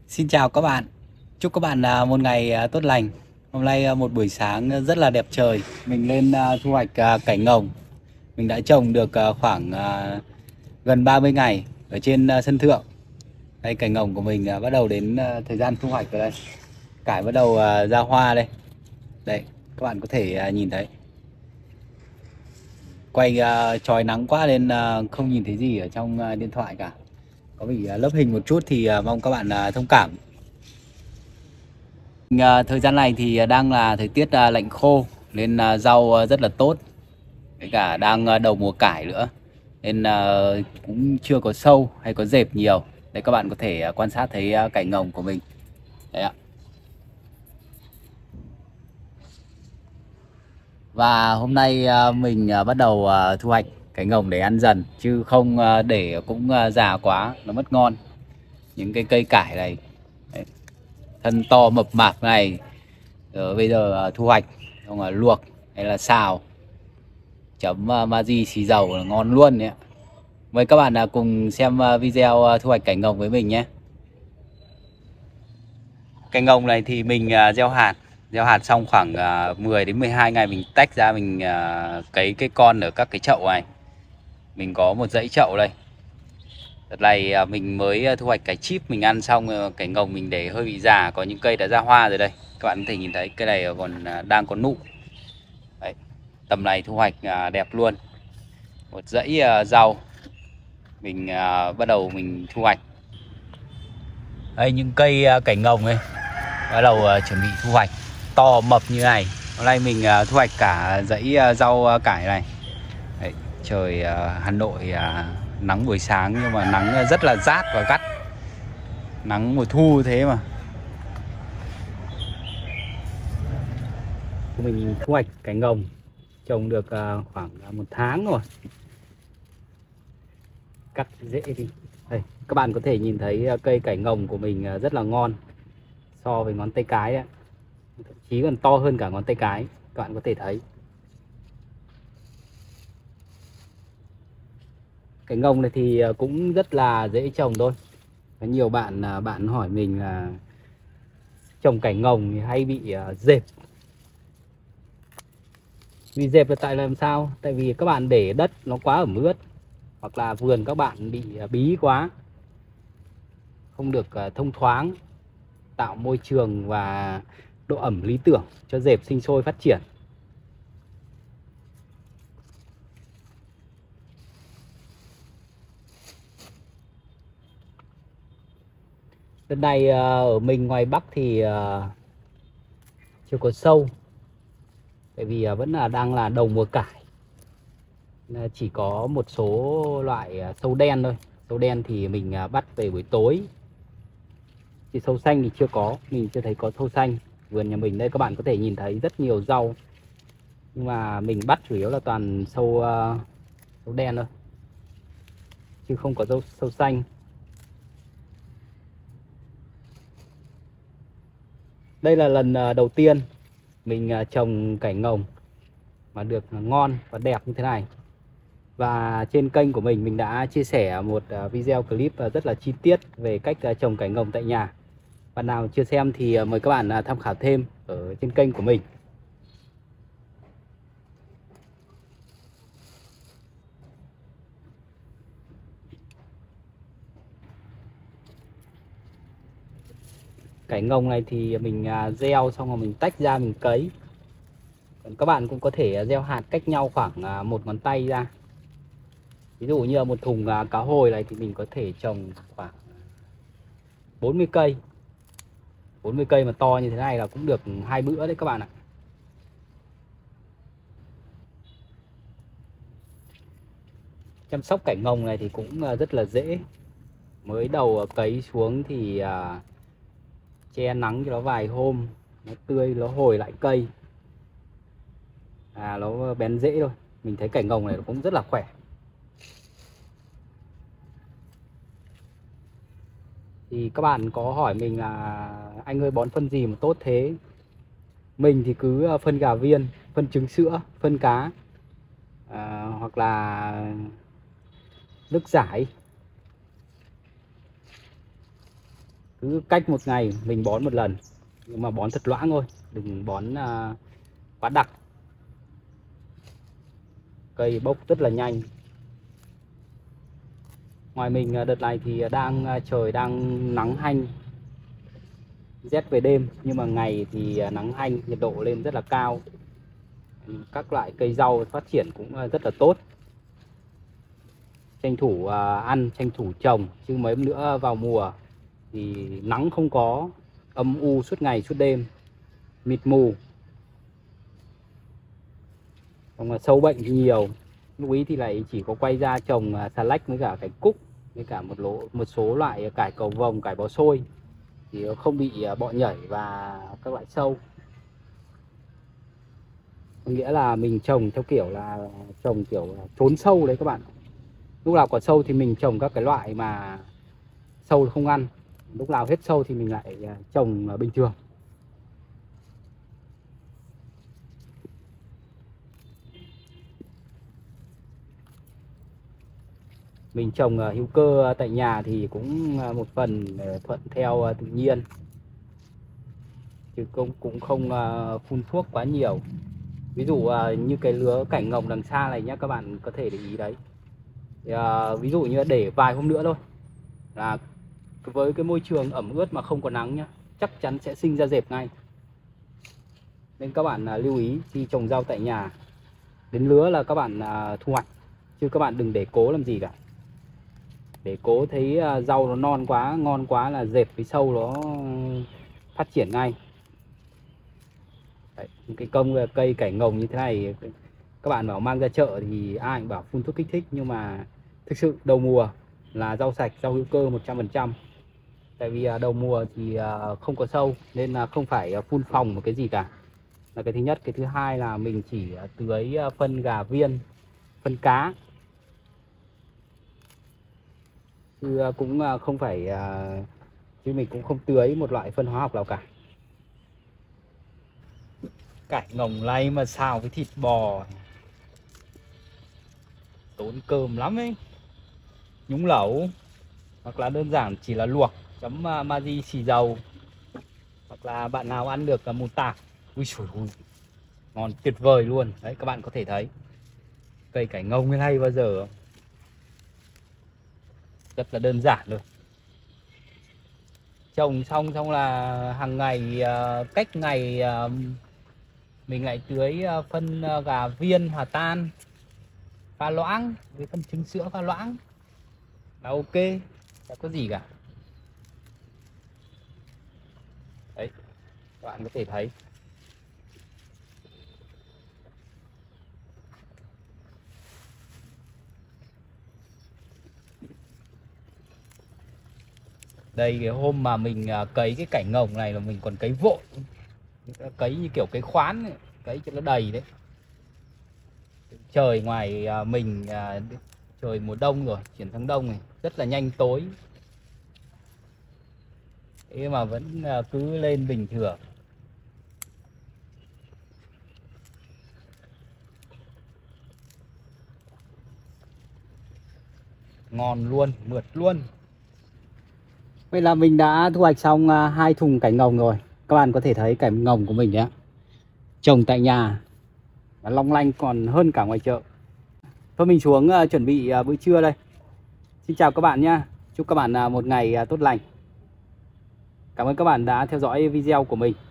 Xin chào các bạn. Chúc các bạn một ngày tốt lành. Hôm nay một buổi sáng rất là đẹp trời. Mình lên thu hoạch cải ngồng. Mình đã trồng được khoảng gần 30 ngày ở trên sân thượng. Đây cải ngồng của mình bắt đầu đến thời gian thu hoạch rồi đây. Cải bắt đầu ra hoa đây. Đây, các bạn có thể nhìn thấy. Quay chói nắng quá nên không nhìn thấy gì ở trong điện thoại cả. Có bị lấp hình một chút thì mong các bạn thông cảm. Thời gian này thì đang là thời tiết lạnh khô nên rau rất là tốt. Với cả đang đầu mùa cải nữa nên cũng chưa có sâu hay có dẹp nhiều. Đây các bạn có thể quan sát thấy cải ngồng của mình. Đấy ạ. Và hôm nay mình bắt đầu thu hoạch cải ngồng để ăn dần chứ không để cũng già quá nó mất ngon. Những cái cây cải này đấy, thân to mập mạp này bây giờ thu hoạch xong rồi luộc hay là xào chấm Maggi xì dầu là ngon luôn đấy ạ. Mời các bạn cùng xem video thu hoạch cải ngồng với mình nhé. Cải ngồng này thì mình gieo hạt xong khoảng 10 đến 12 ngày mình tách ra, mình cấy cái con ở các cái chậu này. Mình có một dãy chậu đây. Đợt này mình mới thu hoạch cải chip mình ăn xong, cải ngồng mình để hơi bị già, có những cây đã ra hoa rồi đây. Các bạn có thể nhìn thấy cây này còn đang có nụ. Đấy, tầm này thu hoạch đẹp luôn. Một dãy rau mình bắt đầu mình thu hoạch. Đây những cây cải ngồng ấy bắt đầu chuẩn bị thu hoạch to mập như này. Hôm nay mình thu hoạch cả dãy rau cải này. Đấy, trời Hà Nội nắng buổi sáng nhưng mà nắng rất là rát và gắt, nắng mùa thu thế mà. Mình thu hoạch cải ngồng trồng được khoảng 1 tháng rồi. Cắt rễ đi. Đây, các bạn có thể nhìn thấy cây cải ngồng của mình rất là ngon so với ngón tay cái ấy. Thậm chí còn to hơn cả ngón tay cái, các bạn có thể thấy. Cải ngồng này thì cũng rất là dễ trồng thôi. Có nhiều bạn hỏi mình là trồng cải ngồng thì hay bị dẹp. Vì dẹp là tại làm sao? Tại vì các bạn để đất nó quá ẩm ướt, hoặc là vườn các bạn bị bí quá, không được thông thoáng, tạo môi trường và độ ẩm lý tưởng cho dẹp sinh sôi phát triển. Đợt này ở mình ngoài Bắc thì chưa có sâu, tại vì vẫn đang là đầu mùa cải. Chỉ có một số loại sâu đen thôi. Sâu đen thì mình bắt về buổi tối. Chỉ sâu xanh thì chưa có, mình chưa thấy có sâu xanh. Vườn nhà mình đây các bạn có thể nhìn thấy rất nhiều rau, nhưng mà mình bắt chủ yếu là toàn sâu đen thôi, chứ không có sâu xanh. Đây là lần đầu tiên mình trồng cải ngồng mà được ngon và đẹp như thế này. Và trên kênh của mình đã chia sẻ một video clip rất là chi tiết về cách trồng cải ngồng tại nhà. Bạn nào chưa xem thì mời các bạn tham khảo thêm ở trên kênh của mình. Cải ngồng này thì mình gieo xong rồi mình tách ra mình cấy. Còn các bạn cũng có thể gieo hạt cách nhau khoảng 1 ngón tay ra. Ví dụ như một thùng cá hồi này thì mình có thể trồng khoảng 40 cây. 40 cây mà to như thế này là cũng được 2 bữa đấy các bạn ạ. Chăm sóc cải ngồng này thì cũng rất là dễ. Mới đầu cấy xuống thì che nắng cho nó vài hôm, nó tươi, nó hồi lại cây, nó bén rễ thôi. Mình thấy cải ngồng này nó cũng rất là khỏe. Thì các bạn có hỏi mình là anh ơi bón phân gì mà tốt thế? Mình thì cứ phân gà viên, phân trứng sữa, phân cá, hoặc là nước giải. Cứ cách một ngày mình bón một lần, nhưng mà bón thật loãng thôi, đừng bón quá đặc. Cây bốc rất là nhanh. Ngoài mình đợt này thì trời đang nắng hanh, rét về đêm, nhưng mà ngày thì nắng hanh, nhiệt độ lên rất là cao. Các loại cây rau phát triển cũng rất là tốt. Tranh thủ ăn, tranh thủ trồng, chứ mấy hôm nữa vào mùa thì nắng không có, âm u suốt ngày suốt đêm, mịt mù, xong là sâu bệnh thì nhiều. Lúc ý thì lại chỉ có quay ra trồng xà lách với cả cái cúc, với cả một số loại cải cầu vồng, cải bó xôi thì không bị bọ nhảy và các loại sâu. Có nghĩa là mình trồng theo kiểu là trồng kiểu trốn sâu đấy các bạn. Lúc nào có sâu thì mình trồng các cái loại mà sâu không ăn, lúc nào hết sâu thì mình lại trồng bình thường. Mình trồng hữu cơ tại nhà thì cũng một phần thuận theo tự nhiên, chứ cũng không phun thuốc quá nhiều. Ví dụ như cái lứa cảnh ngồng đằng xa này nhá, các bạn có thể để ý đấy. Thì, ví dụ như để vài hôm nữa thôi là với cái môi trường ẩm ướt mà không có nắng nhá, chắc chắn sẽ sinh ra dẹp ngay. Nên các bạn lưu ý khi trồng rau tại nhà, đến lứa là các bạn thu hoạch, chứ các bạn đừng để cố làm gì cả. Để cố thấy rau nó non quá, ngon quá là dẹp với sâu nó phát triển ngay. Đấy, cái cây cảnh ngồng như thế này các bạn bảo mang ra chợ thì ai cũng bảo phun thuốc kích thích, nhưng mà thực sự đầu mùa là rau sạch, rau hữu cơ 100%. Tại vì đầu mùa thì không có sâu nên là không phải phun phòng một cái gì cả, là cái thứ nhất. Cái thứ hai là mình chỉ tưới phân gà viên, phân cá, chứ cũng không phải chứ mình cũng không tưới một loại phân hóa học nào cả. Cải ngồng lay mà xào với thịt bò tốn cơm lắm ấy. Nhúng lẩu, hoặc là đơn giản chỉ là luộc chấm magi xì dầu, hoặc là bạn nào ăn được mù tạt. Ui trời ơi, ngon tuyệt vời luôn. Đấy, các bạn có thể thấy cây cải ngồng hay bao giờ rất là đơn giản rồi. Trồng xong là hàng ngày, cách ngày mình lại tưới phân gà viên hòa tan pha loãng với phân trứng sữa pha loãng là ok, chẳng có gì cả. Đấy, các bạn có thể thấy đây. Cái hôm mà mình cấy cái cảnh ngồng này là mình còn cấy vội, cấy như kiểu cấy khoán ấy, cấy cho nó đầy đấy. Trời ngoài mình trời mùa đông rồi, chuyển sang đông này rất là nhanh tối, thế mà vẫn cứ lên bình thường. Ngon luôn, mượt luôn. Vậy là mình đã thu hoạch xong 2 thùng cảnh ngồng rồi. Các bạn có thể thấy cảnh ngồng của mình nhé, trồng tại nhà và long lanh còn hơn cả ngoài chợ. Thôi mình xuống chuẩn bị bữa trưa đây. Xin chào các bạn nhé. Chúc các bạn một ngày tốt lành. Cảm ơn các bạn đã theo dõi video của mình.